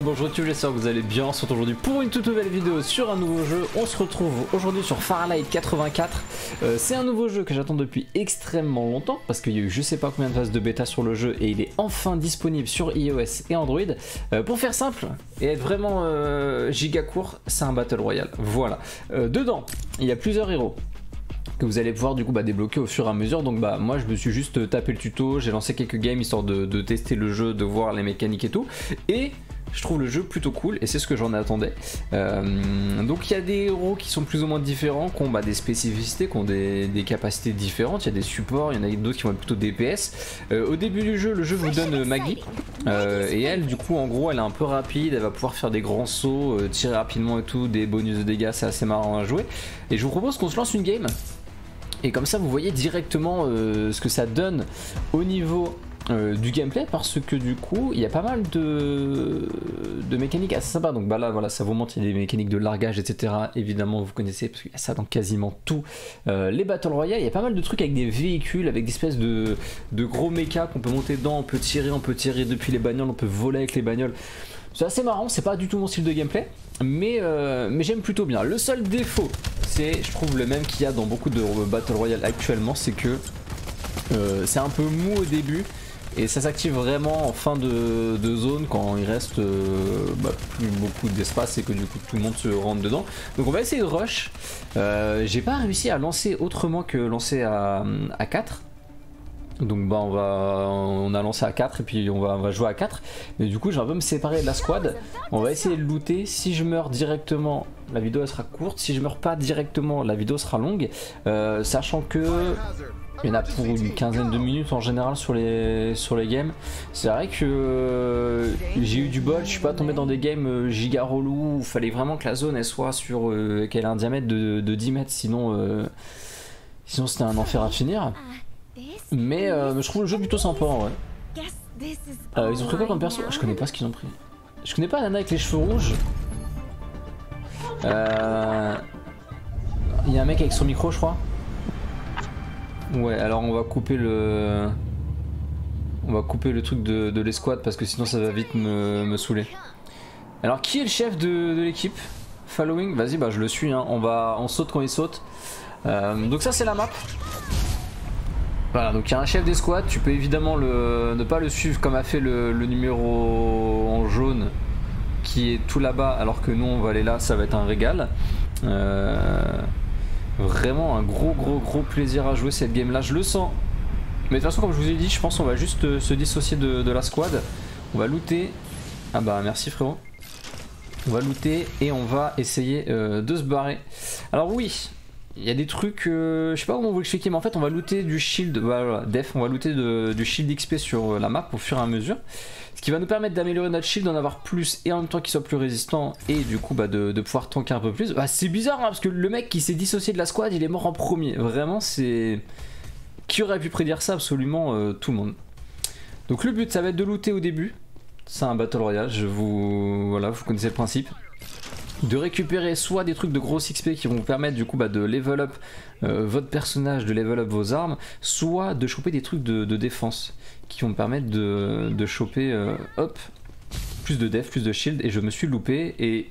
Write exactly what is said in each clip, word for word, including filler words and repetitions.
Bonjour tout, j'espère que vous allez bien. On se retrouve aujourd'hui pour une toute nouvelle vidéo sur un nouveau jeu. On se retrouve aujourd'hui sur Farlight quatre-vingt-quatre. euh, C'est un nouveau jeu que j'attends depuis extrêmement longtemps parce qu'il y a eu je sais pas combien de phases de bêta sur le jeu et il est enfin disponible sur iOS et Android. euh, Pour faire simple et être vraiment euh, giga court, c'est un Battle Royale. Voilà, euh, dedans il y a plusieurs héros que vous allez pouvoir du coup bah, débloquer au fur et à mesure. Donc bah moi je me suis juste tapé le tuto, j'ai lancé quelques games histoire de, de tester le jeu, de voir les mécaniques et tout, et je trouve le jeu plutôt cool et c'est ce que j'en attendais. Euh, donc il y a des héros qui sont plus ou moins différents, qui ont bah, des spécificités, qui ont des, des capacités différentes. Il y a des supports, il y en a d'autres qui vont être plutôt D P S. Euh, au début du jeu, le jeu vous donne Maggie euh, et elle du coup en gros elle est un peu rapide, elle va pouvoir faire des grands sauts, euh, tirer rapidement et tout, des bonus de dégâts, c'est assez marrant à jouer. Et je vous propose qu'on se lance une game. Et comme ça vous voyez directement euh, ce que ça donne au niveau euh, du gameplay, parce que du coup il y a pas mal de, de mécaniques assez sympas. Donc bah là voilà, ça vous montre, il y a des mécaniques de largage etc, évidemment vous connaissez parce qu'il y a ça dans quasiment tous euh, les Battle Royale. Il y a pas mal de trucs avec des véhicules, avec des espèces de, de gros mechas qu'on peut monter dedans, on peut tirer, on peut tirer depuis les bagnoles, on peut voler avec les bagnoles. C'est assez marrant, c'est pas du tout mon style de gameplay, mais, euh, mais j'aime plutôt bien. Le seul défaut, c'est, je trouve, le même qu'il y a dans beaucoup de Battle Royale actuellement, c'est que euh, c'est un peu mou au début, et ça s'active vraiment en fin de, de zone quand il reste euh, bah, plus beaucoup d'espace et que du coup tout le monde se rentre dedans. Donc on va essayer de rush. Euh, J'ai pas réussi à lancer autrement que lancer à, à quatre. Donc bah on va on a lancé à quatre et puis on va, on va jouer à quatre. Mais du coup j'ai un peu me séparer de la squad. On va essayer de looter. Si je meurs directement, la vidéo elle sera courte. Si je meurs pas directement, la vidéo sera longue. euh, Sachant que il y en a pour une quinzaine de minutes en général sur les, sur les games. C'est vrai que euh, j'ai eu du bol, je suis pas tombé dans des games euh, giga relou où il fallait vraiment que la zone elle soit sur euh, qu'elle ait un diamètre de, de dix mètres, sinon euh, sinon c'était un enfer à finir. Mais euh, je trouve le jeu plutôt sympa en vrai. Euh, ils ont pris quoi comme perso? Je connais pas ce qu'ils ont pris. Je connais pas la nana avec les cheveux rouges. Euh... Il y a un mec avec son micro je crois. Ouais, alors on va couper le... On va couper le truc de, de l'escouade parce que sinon ça va vite me, me saouler. Alors qui est le chef de, de l'équipe? Following, vas-y bah je le suis hein. On va, on saute quand il saute. Euh, donc ça c'est la map. Voilà, donc il y a un chef d'escouade, tu peux évidemment le, ne pas le suivre comme a fait le, le numéro en jaune qui est tout là-bas, alors que nous on va aller là, ça va être un régal. Euh, vraiment un gros gros gros plaisir à jouer cette game là, je le sens. Mais de toute façon comme je vous ai dit, je pense qu'on va juste se dissocier de, de la squad. On va looter. Ah bah merci frérot. On va looter et on va essayer euh, de se barrer. Alors oui, il y a des trucs, euh, je sais pas comment vous l'expliquer, mais en fait on va looter du shield, voilà, def, on va looter de, du shield X P sur la map au fur et à mesure. Ce qui va nous permettre d'améliorer notre shield, d'en avoir plus et en même temps qu'il soit plus résistant et du coup bah, de, de pouvoir tanker un peu plus. Bah, c'est bizarre hein, parce que le mec qui s'est dissocié de la squad il est mort en premier. Vraiment c'est... Qui aurait pu prédire ça? Absolument euh, tout le monde. Donc le but ça va être de looter au début. C'est un battle royale, je vous... Voilà, vous connaissez le principe. De récupérer soit des trucs de gros X P qui vont vous permettre du coup bah, de level up euh, votre personnage, de level up vos armes, soit de choper des trucs de, de défense qui vont me permettre de, de choper euh, hop, plus de def, plus de shield. Et je me suis loupé et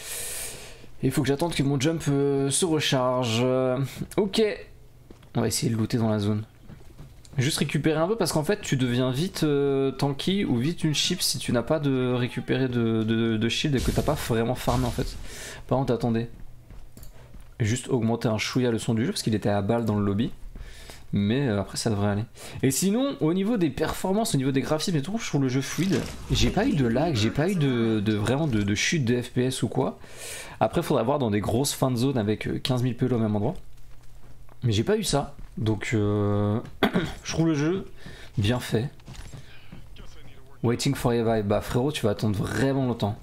il faut que j'attende que mon jump euh, se recharge. Euh, ok, on va essayer de looter dans la zone. Juste récupérer un peu parce qu'en fait tu deviens vite euh, tanky ou vite une chip si tu n'as pas de récupérer de, de, de shield et que t'as pas vraiment farmé en fait. Par contre attendez, juste augmenter un chouïa le son du jeu parce qu'il était à balle dans le lobby. Mais euh, après ça devrait aller. Et sinon au niveau des performances, au niveau des graphismes et tout, je trouve le jeu fluide. J'ai pas eu de lag, j'ai pas eu de, de vraiment de, de chute de F P S ou quoi. Après faudra voir dans des grosses fins de zone avec quinze mille P L au même endroit. Mais j'ai pas eu ça. Donc euh, je trouve le jeu bien fait. Waiting for revive. Bah frérot tu vas attendre vraiment longtemps.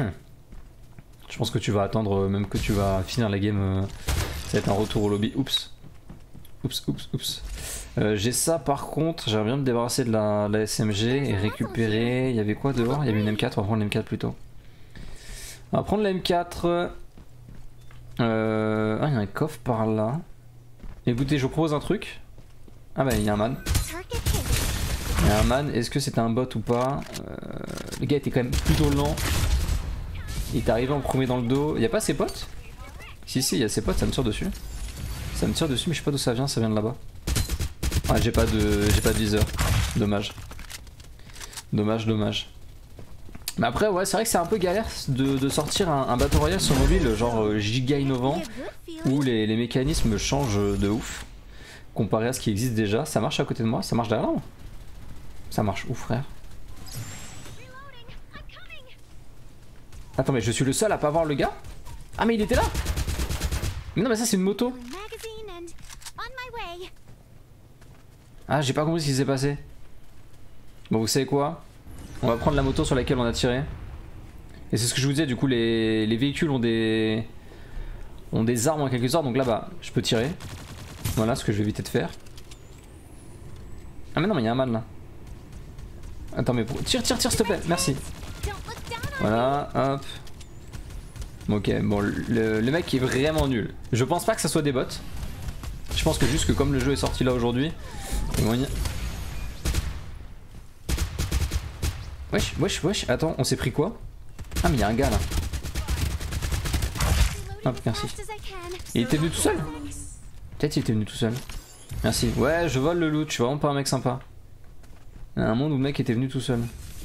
Je pense que tu vas attendre même que tu vas finir la game. euh, Ça va être un retour au lobby. Oups. Oups oups oups. euh, J'ai ça par contre. J'aimerais bien me débarrasser de la, de la S M G et récupérer. Il y avait quoi dehors? Il y avait une M quatre. On va prendre l'M quatre plutôt. On va prendre la M quatre. euh... Ah il y a un coffre par là. Écoutez, je vous propose un truc. Ah bah il y a un man. Il y a un man, est-ce que c'était un bot ou pas? euh, Le gars était quand même plutôt lent. Il est arrivé en premier dans le dos. Y'a pas ses potes? Si, si, il y a ses potes, ça me tire dessus. Ça me tire dessus, mais je sais pas d'où ça vient, ça vient de là-bas. Ah, j'ai pas de. J'ai pas de viseur. Dommage. Dommage, dommage. Mais après, ouais, c'est vrai que c'est un peu galère de, de sortir un, un Battle Royale sur mobile, genre euh, giga innovant, où les, les mécanismes changent de ouf, comparé à ce qui existe déjà. Ça marche à côté de moi? Ça marche derrière moi? Ça marche où, frère? Attends, mais je suis le seul à pas voir le gars? Ah, mais il était là! Mais non, mais ça, c'est une moto! Ah, j'ai pas compris ce qui s'est passé. Bon, vous savez quoi? On va prendre la moto sur laquelle on a tiré. Et c'est ce que je vous disais, du coup, les, les véhicules ont des ont des armes en quelque sorte. Donc là, bah, je peux tirer. Voilà ce que je vais éviter de faire. Ah, mais non, mais il y a un man là. Attends, mais pour... tire, tire, tire, s'il te plaît, merci. Voilà, hop. Ok, bon, le, le mec est vraiment nul. Je pense pas que ça soit des bots. Je pense que juste que comme le jeu est sorti là aujourd'hui. Wesh, wesh, wesh, attends, on s'est pris quoi? Ah, mais il y a un gars là. Hop, merci. Il était venu tout seul? Peut-être il était venu tout seul. Merci. Ouais, je vole le loot, je suis vraiment pas un mec sympa. Il y a un monde où le mec était venu tout seul.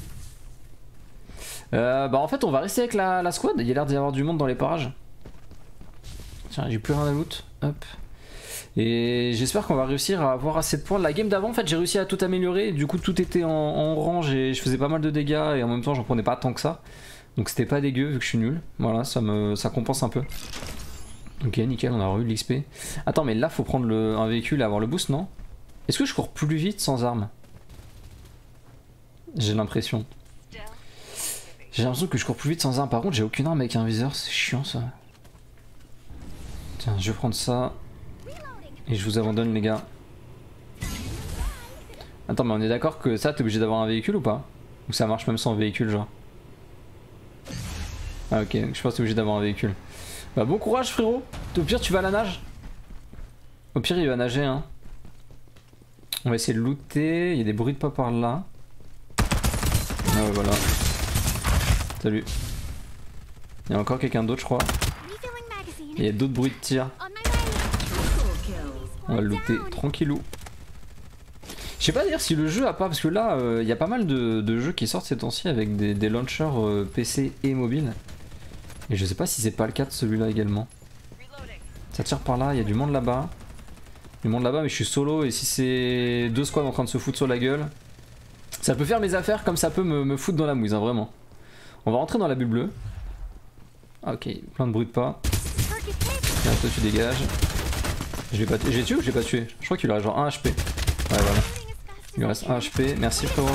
Euh, bah en fait on va rester avec la, la squad, il y a l'air d'y avoir du monde dans les parages. Tiens, j'ai plus rien à loot. Hop. Et j'espère qu'on va réussir à avoir assez de points. La game d'avant en fait j'ai réussi à tout améliorer. Du coup tout était en, en orange et je faisais pas mal de dégâts. Et en même temps j'en prenais pas tant que ça. Donc c'était pas dégueu vu que je suis nul. Voilà, ça me ça compense un peu. Ok, nickel, on a eu de l'X P. Attends, mais là faut prendre le, un véhicule et avoir le boost, non? Est-ce que je cours plus vite sans armes? J'ai l'impression. J'ai l'impression que je cours plus vite sans armes. Par contre j'ai aucune arme avec un viseur, c'est chiant ça. Tiens, je vais prendre ça. Et je vous abandonne les gars. Attends, mais on est d'accord que ça t'es obligé d'avoir un véhicule ou pas? Ou ça marche même sans véhicule genre? Ah ok, je pense que t'es obligé d'avoir un véhicule. Bah bon courage frérot. Au pire tu vas à la nage. Au pire il va nager hein. On va essayer de looter. Il y a des bruits de pas par là. Ah ouais voilà. Salut. Il y a encore quelqu'un d'autre je crois. Il y a d'autres bruits de tir. On va le looter tranquillou. Je sais pas d'ailleurs si le jeu a pas, parce que là il euh, y a pas mal de, de jeux qui sortent ces temps-ci avec des, des launchers euh, P C et mobile. Et je sais pas si c'est pas le cas de celui-là également. Ça tire par là, il y a du monde là-bas. Du monde là-bas mais je suis solo et si c'est deux squads en train de se foutre sur la gueule, ça peut faire mes affaires comme ça peut me, me foutre dans la mouise hein, vraiment. On va rentrer dans la bulle bleue. Ah, ok, plein de bruit de pas. Tiens, toi tu dégages. Je l'ai pas tué. J'ai tué ou je l'ai pas tué? Je crois qu'il aurait genre un H P. Ouais voilà. Il lui reste un H P. Merci frérot.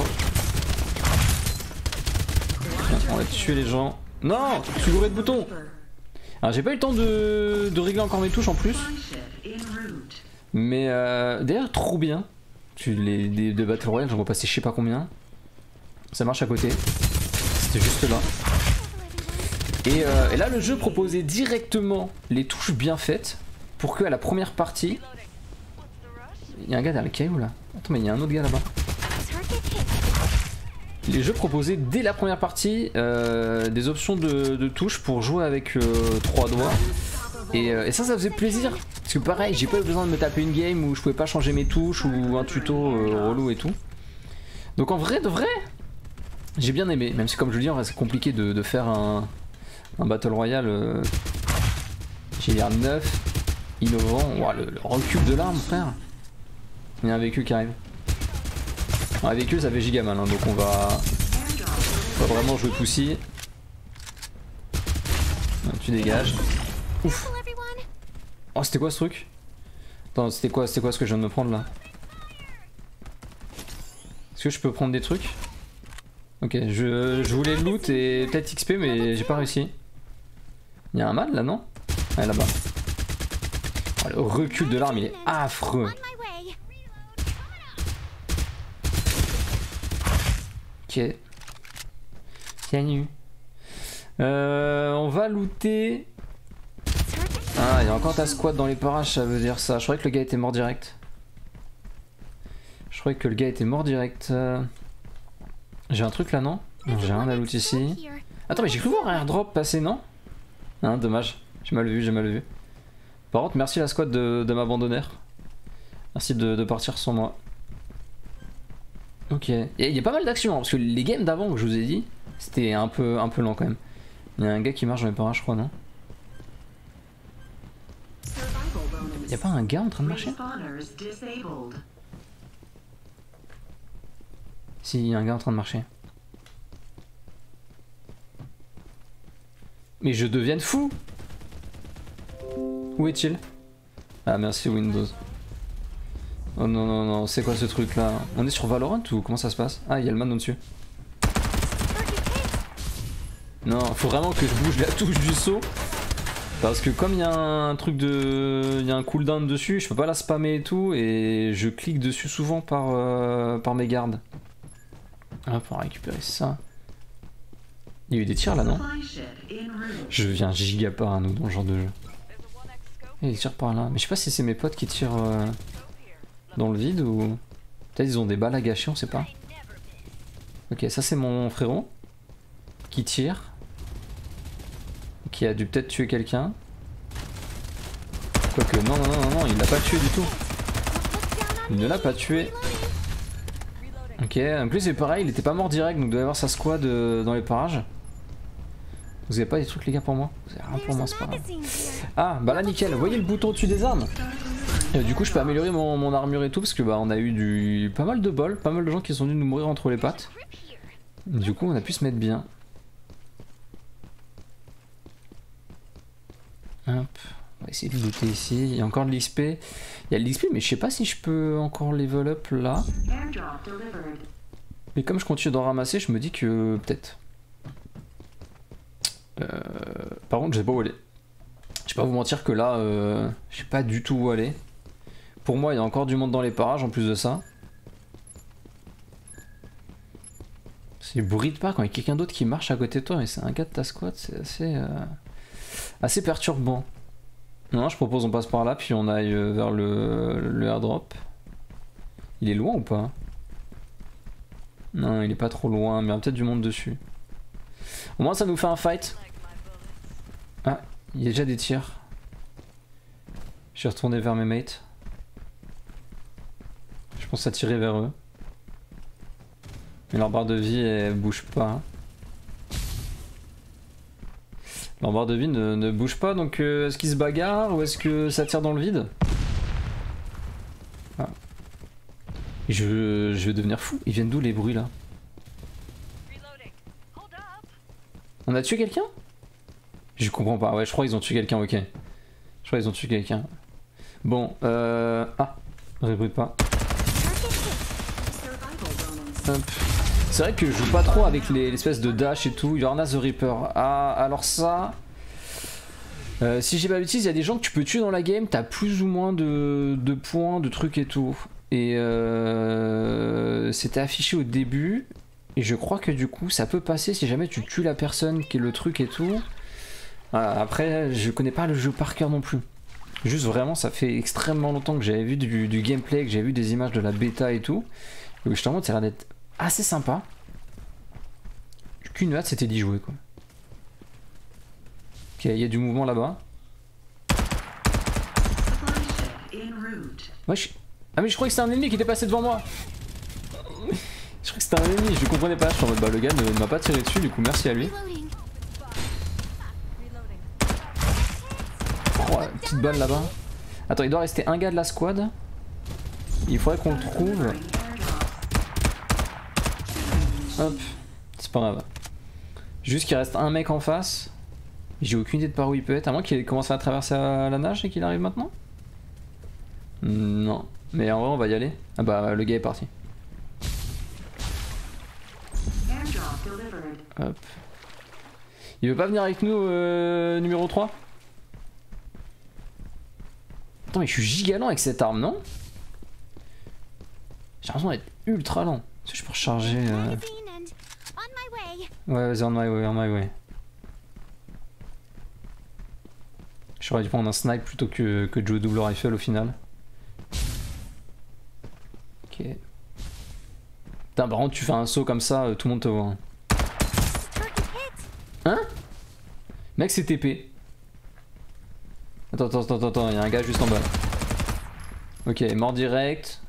Tiens, on va tuer les gens. Non, je suis gouré de boutons. Alors j'ai pas eu le temps de, de régler encore mes touches en plus. Mais euh, d'ailleurs trop bien. Tu, les, les de Battle Royale j'en vois passer je sais pas combien. Ça marche à côté. C'était juste là. Et, euh, et là le jeu proposait directement les touches bien faites. Pour que à la première partie... Il y a un gars derrière le caillou là. Attends mais il y a un autre gars là-bas. Les jeux proposaient dès la première partie euh, des options de, de touches pour jouer avec euh, trois doigts. Et, euh, et ça ça faisait plaisir. Parce que pareil j'ai pas eu besoin de me taper une game où je pouvais pas changer mes touches ou un tuto euh, relou et tout. Donc en vrai de vrai j'ai bien aimé. Même si comme je le dis c'est compliqué de, de faire un, un Battle Royale euh, j'ai l'air neuf. Innovant, wow, le, le recul de l'arme frère. Il y a un véhicule qui arrive. Un véhicule ça fait giga mal hein, donc on va... on va vraiment jouer poussi. Tu dégages. Ouf. Oh c'était quoi ce truc? Attends c'était quoi, c'était quoi ce que je viens de me prendre là? Est-ce que je peux prendre des trucs? Ok je, je voulais loot et peut-être X P mais j'ai pas réussi. Il y a un mal là non? Ouais là-bas. Oh, le recul de l'arme il est affreux. Ok. Salut. Euh, on va looter. Ah il y a encore ta squad dans les parages ça veut dire ça. Je croyais que le gars était mort direct. Je croyais que le gars était mort direct. Euh... J'ai un truc là non? Non j'ai rien à loot ici. Attends mais j'ai cru voir un airdrop passer, non? Hein, dommage. J'ai mal vu, j'ai mal vu. Par contre merci la squad de, de m'abandonner. Merci de, de partir sans moi. Ok. Il y, y a pas mal d'actions hein, parce que les games d'avant que je vous ai dit, c'était un peu, un peu lent quand même. Il y a un gars qui marche dans les parages je crois, non? Y'a pas un gars en train de marcher? Si, y a un gars en train de marcher. Mais je deviens fou! Où est-il? Ah merci Windows. Oh non non non, c'est quoi ce truc là? On est sur Valorant ou comment ça se passe? Ah, il y a le man au-dessus. Non, faut vraiment que je bouge la touche du saut. Parce que comme il y a un truc de... il y a un cooldown dessus, je peux pas la spammer et tout, et je clique dessus souvent par, euh, par mes gardes. Hop, on va récupérer ça. Il y a eu des tirs là, non? Je deviens giga parano dans ce genre de jeu. Et ils tirent par là. Mais je sais pas si c'est mes potes qui tirent euh, dans le vide ou... Peut-être ils ont des balles à gâcher, on sait pas. Ok, ça c'est mon frérot qui tire. Qui a dû peut-être tuer quelqu'un. Quoique, non, non, non, non, il l'a pas tué du tout. Il ne l'a pas tué. Ok, en plus c'est pareil, il était pas mort direct, donc il doit y avoir sa squad euh, dans les parages. Vous avez pas des trucs les gars pour moi? Vous avez rien pour moi, c'est pas grave. Ah, bah là nickel, vous voyez le bouton au-dessus des armes? Et du coup je peux améliorer mon, mon armure et tout, parce que bah on a eu du pas mal de bol, pas mal de gens qui sont venus nous mourir entre les pattes. Du coup on a pu se mettre bien. Hop, on va essayer de looter ici. Il y a encore de l'X P. Il y a de l'X P, mais je sais pas si je peux encore level up là. Mais comme je continue d'en ramasser, je me dis que peut-être. Euh, par contre, je sais pas où aller. Je vais pas vous mentir que là, euh, je sais pas du tout où aller. Pour moi, il y a encore du monde dans les parages en plus de ça. C'est bruit de pas quand il y a quelqu'un d'autre qui marche à côté de toi et c'est un gars de ta squad, c'est assez. Euh... assez perturbant. Non, je propose on passe par là puis on aille vers le, le airdrop. Il est loin ou pas? Non, il est pas trop loin, mais il y a peut-être du monde dessus. Au moins ça nous fait un fight. Ah, il y a déjà des tirs. Je vais retourner vers mes mates. Je pense à tirer vers eux. Mais leur barre de vie elle bouge pas. Leur barre de vie ne, ne bouge pas, donc euh, est-ce qu'ils se bagarrent ou est-ce que ça tire dans le vide? Ah. je, je vais devenir fou. Ils viennent d'où les bruits là? On a tué quelqu'un? Je comprends pas. Ouais, je crois qu'ils ont tué quelqu'un, ok. Je crois qu'ils ont tué quelqu'un. Bon, euh... ah, rébrute pas. Hop. C'est vrai que je joue pas trop avec l'espèce de dash et tout. Yorna the Reaper. Ah, alors ça... Euh, si j'ai pas bêtise, il y a des gens que tu peux tuer dans la game, t'as plus ou moins de, de points, de trucs et tout. Et euh, c'était affiché au début. Et je crois que du coup, ça peut passer si jamais tu tues la personne qui est le truc et tout. Voilà, après, je connais pas le jeu par cœur non plus. Juste vraiment, ça fait extrêmement longtemps que j'avais vu du, du gameplay, que j'avais vu des images de la bêta et tout. Et je t'en montre, ça a l'air d'être assez sympa. Qu'une hâte c'était d'y jouer quoi. Ok, il y a du mouvement là-bas. Ouais, je... Ah mais je croyais que c'était un ennemi qui était passé devant moi. Je croyais que c'était un ennemi, je comprenais pas. Je suis en mode bah le gars ne, ne m'a pas tiré dessus, du coup merci à lui. Oh, petite balle là-bas. Attends, il doit rester un gars de la squad. Il faudrait qu'on le trouve. Hop, c'est pas grave. Juste qu'il reste un mec en face. J'ai aucune idée de par où il peut être, à moins qu'il ait commencé à traverser à la nage et qu'il arrive maintenant. Non, mais en vrai on va y aller. Ah bah le gars est parti. Hop. Il veut pas venir avec nous euh, numéro trois? Attends mais je suis giga lent avec cette arme non? J'ai l'impression d'être ultra lent. Est-ce que je peux recharger euh... Ouais vas-y on my way, on my way. J'aurais dû prendre un snipe plutôt que, que de jouer double rifle au final. Ok. Putain par contre tu fais un saut comme ça, tout le monde te voit. Hein? Mec, c'est T P. Attends, attends, attends, attends, il y a un gars juste en bas. Ok, mort direct.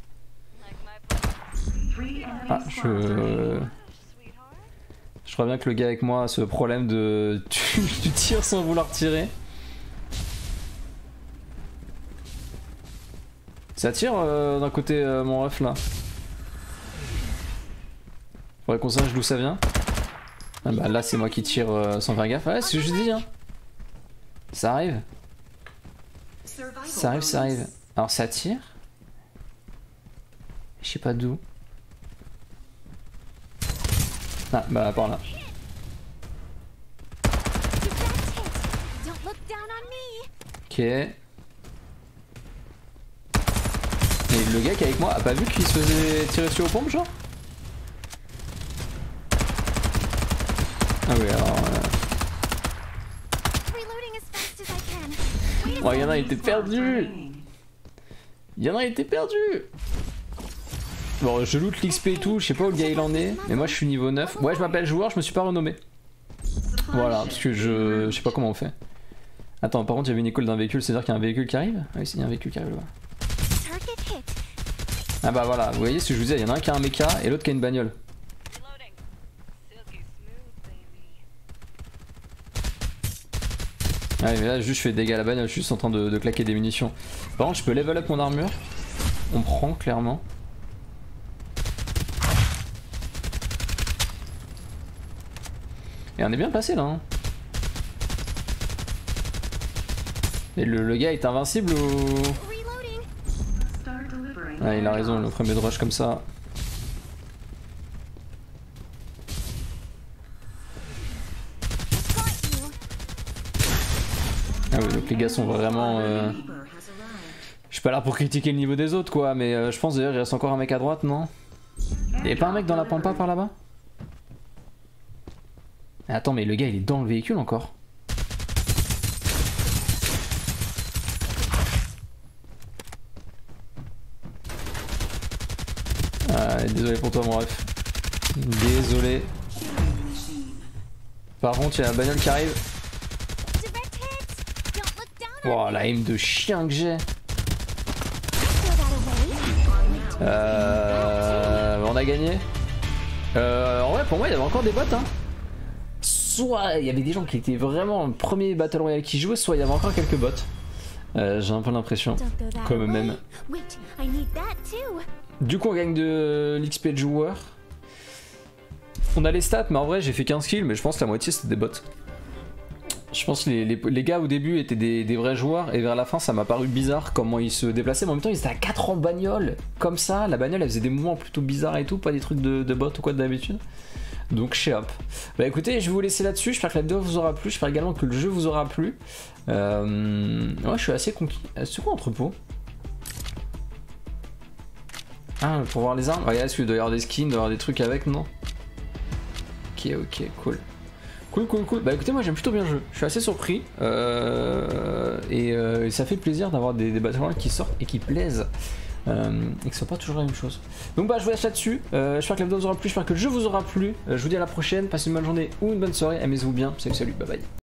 Ah, je... Je crois bien que le gars avec moi a ce problème de... tu, tu tires sans vouloir tirer. Ça tire euh, d'un côté euh, mon ref là. Faudrait qu'on sache d'où ça vient. Ah bah là c'est moi qui tire euh, sans faire gaffe. Ouais, c'est ce que je dis hein. Ça arrive. Ça arrive, ça arrive. Alors ça tire. Je sais pas d'où. Ah bah par là. Ok. Et le gars qui est avec moi a pas vu qu'il se faisait tirer sur aux pompes genre? Ah oui alors... Euh... Oh, il y en a, il était perdu. Il y en a, il était perdu. Bon, je loot l'X P et tout, je sais pas où le gars il en est, mais moi je suis niveau neuf. Ouais, je m'appelle joueur, je me suis pas renommé. Voilà, parce que je... je sais pas comment on fait. Attends, par contre, il y avait une école d'un véhicule, c'est-à-dire qu'il y a un véhicule qui arrive? Ah oui, c'est un véhicule qui arrive là-bas. Ah bah voilà, vous voyez ce que je vous disais, il y en a un qui a un mecha et l'autre qui a une bagnole. Ouais mais là juste je fais dégâts à la bagnole, je suis juste en train de, de claquer des munitions. Par contre je peux level up mon armure. On prend clairement. Et on est bien passé là hein. Et le, le gars est invincible ou... Ah il a raison, le premier de rush comme ça. Ah oui, donc les gars sont vraiment... Euh... Je suis pas là pour critiquer le niveau des autres quoi, mais euh, je pense d'ailleurs il reste encore un mec à droite, non? Y'avait pas un mec dans la pampa par là-bas? Attends, mais le gars il est dans le véhicule encore. Ah, désolé pour toi mon ref. Désolé. Par contre il y a la bagnole qui arrive. Wow, la aim de chien que j'ai. Euh, on a gagné. Euh, en vrai, pour moi, il y avait encore des bots. Hein. Soit il y avait des gens qui étaient vraiment le premier Battle Royale qui jouaient, soit il y avait encore quelques bots. Euh, j'ai un peu l'impression. Comme même. Du coup, on gagne de l'X P de joueur. On a les stats, mais en vrai, j'ai fait quinze kills, mais je pense que la moitié c'était des bots. Je pense que les, les, les gars au début étaient des, des vrais joueurs et vers la fin ça m'a paru bizarre comment ils se déplaçaient, mais en même temps ils étaient à quatre en bagnole, comme ça, la bagnole elle faisait des mouvements plutôt bizarres et tout, pas des trucs de, de bot ou quoi d'habitude. Donc chez hop. Bah écoutez, je vais vous laisser là-dessus, j'espère que la vidéo vous aura plu, j'espère également que le jeu vous aura plu. Euh... Ouais je suis assez conquis. C'est quoi entrepôt? Ah pour voir les armes? Regarde, est-ce qu'il doit y avoir des skins, il doit y avoir des trucs avec, non? Ok ok cool. Cool, cool, cool. Bah écoutez, moi j'aime plutôt bien le jeu. Je suis assez surpris. Euh, et, euh, et ça fait plaisir d'avoir des, des Battle Royale qui sortent et qui plaisent. Euh, et que ce soit pas toujours la même chose. Donc bah je vous laisse là-dessus. Euh, j'espère que la vidéo vous aura plu. J'espère que le jeu vous aura plu. Euh, je vous dis à la prochaine. Passez une bonne journée ou une bonne soirée. Amusez-vous bien. Salut, salut. Bye bye.